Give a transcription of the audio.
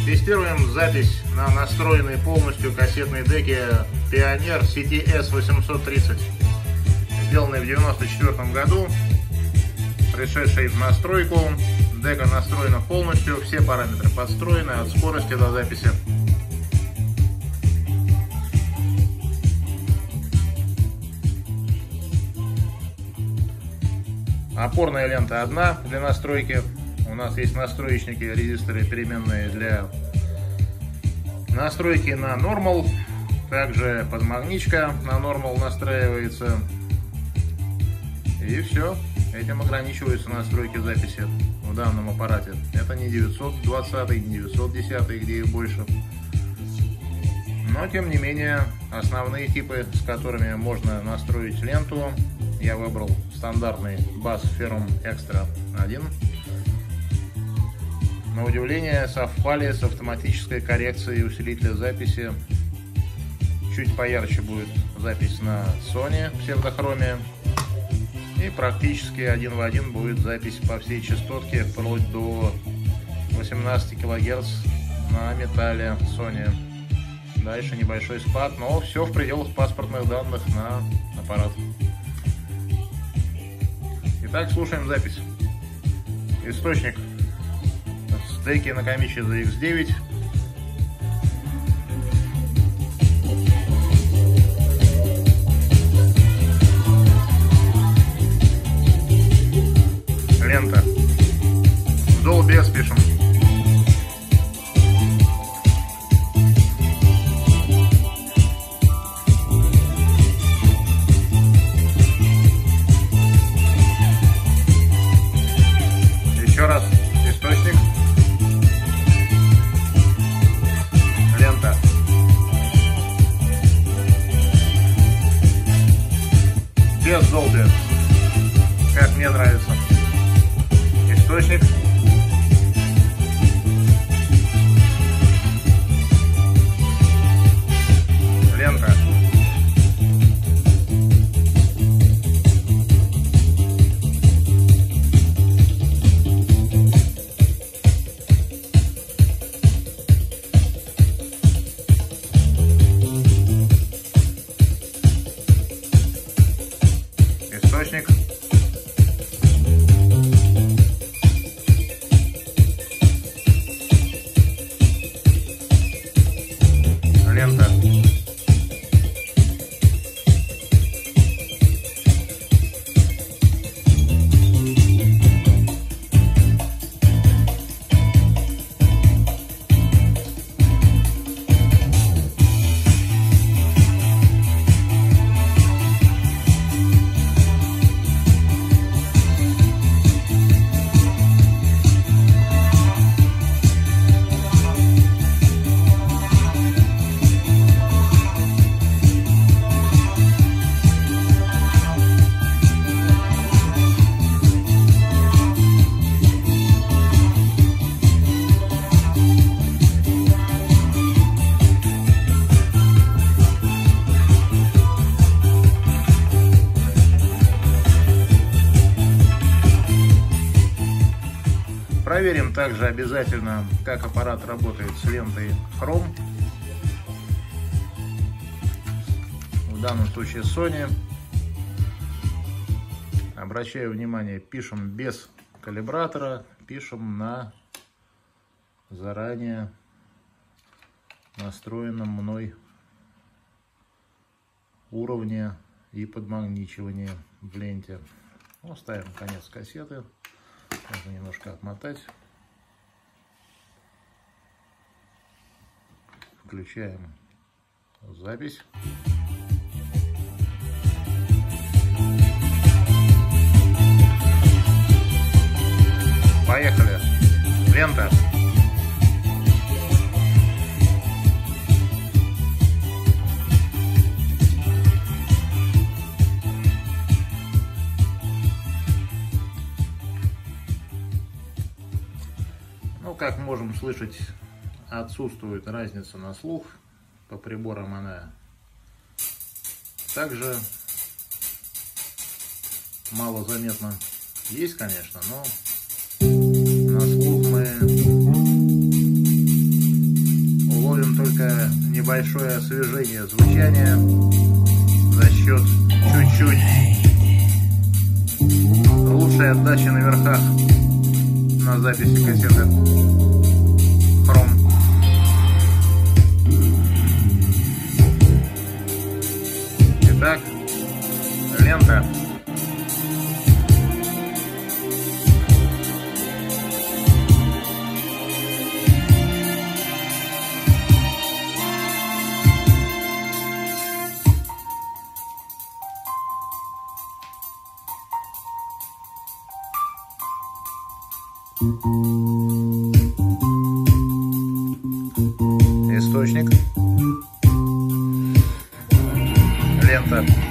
Тестируем запись на настроенной полностью кассетной деке Pioneer CTS 830, сделанной в 1994 году, пришедшей в настройку. Дека настроена полностью, все параметры подстроены от скорости до записи. Опорная лента одна для настройки. У нас есть настроечники, резисторы переменные для настройки на Normal. Также подмагничка на Normal настраивается. И все. Этим ограничиваются настройки записи в данном аппарате. Это не 920, не 910, где их больше. Но тем не менее, основные типы, с которыми можно настроить ленту, я выбрал стандартный Bass Ferrum Extra 1. На удивление совпали с автоматической коррекцией усилителя записи. Чуть поярче будет запись на Sony псевдохроме. И практически один в один будет запись по всей частотке, вплоть до 18 кГц на металле Sony. Дальше небольшой спад, но все в пределах паспортных данных на аппарат. Итак, слушаем запись. Источник с деки Nakamichi ZX9. Лента. Dolby S пишем. Еще раз. Источник. Лента. Без Dolby. Как мне нравится. Источник. Лента. Источник. Лента. Проверим также обязательно, как аппарат работает с лентой Chrome. В данном случае Sony. Обращаю внимание, пишем без калибратора, пишем на заранее настроенном мной уровне и подмагничивания в ленте. Ну, ставим конец кассеты. Можно немножко отмотать. Включаем запись. Поехали. Лента. Ну, как можем слышать, отсутствует разница на слух. По приборам она также мало заметно. Есть, конечно, но на слух мы небольшое освежение звучания за счет чуть-чуть лучшей отдачи на верхах на записи кассеты Chrome. Итак, лента. Источник. Лента.